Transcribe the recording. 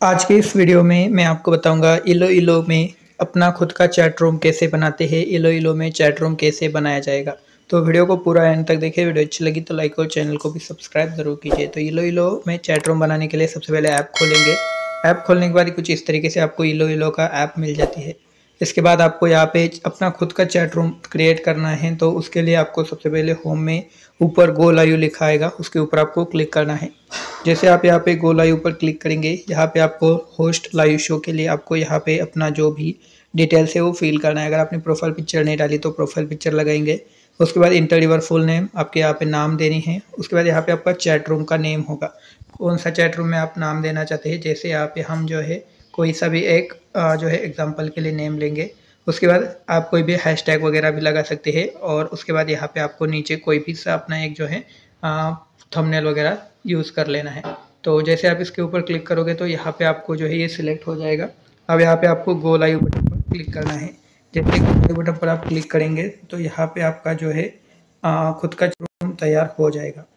आज के इस वीडियो में मैं आपको बताऊंगा इलो इलो में अपना खुद का चैट रूम कैसे बनाते हैं। इलो इलो में चैट रूम कैसे बनाया जाएगा। तो वीडियो को पूरा एंड तक देखिए। वीडियो अच्छी लगी तो लाइक और चैनल को भी सब्सक्राइब जरूर कीजिए। तो इलो इलो में चैट रूम बनाने के लिए सबसे पहले ऐप खोलेंगे। ऐप खोलने के बाद कुछ इस तरीके से आपको इलो इलो का ऐप मिल जाती है। इसके बाद आपको यहाँ पे अपना खुद का चैट रूम क्रिएट करना है। तो उसके लिए आपको सबसे पहले होम में ऊपर गो लाइव लिखा आएगा, उसके ऊपर आपको क्लिक करना है। जैसे आप यहाँ पे गो लाइव पर क्लिक करेंगे, यहाँ पे आपको होस्ट लाइव शो के लिए आपको यहाँ पे अपना जो भी डिटेल्स है वो फिल करना है। अगर आपने प्रोफाइल पिक्चर नहीं डाली तो प्रोफाइल पिक्चर लगाएंगे। उसके बाद इंटर योर फुल नेम, आपके यहाँ पे नाम देनी है। उसके बाद यहाँ पे आपका चैट रूम का नेम होगा, कौन सा चैट रूम में आप नाम देना चाहते हैं। जैसे यहाँ पे हम जो है कोई सा भी एक जो है एग्जाम्पल के लिए नेम लेंगे। उसके बाद आप कोई भी हैशटैग वगैरह भी लगा सकते हैं। और उसके बाद यहाँ पे आपको नीचे कोई भी सा अपना एक जो है थंबनेल वगैरह यूज़ कर लेना है। तो जैसे आप इसके ऊपर क्लिक करोगे तो यहाँ पे आपको जो है ये सिलेक्ट हो जाएगा। अब यहाँ पे आपको गो लाइव बटन पर क्लिक करना है। जैसे गो लाइव बटन पर आप क्लिक करेंगे तो यहाँ पे आपका जो है खुद का रूम तैयार हो जाएगा।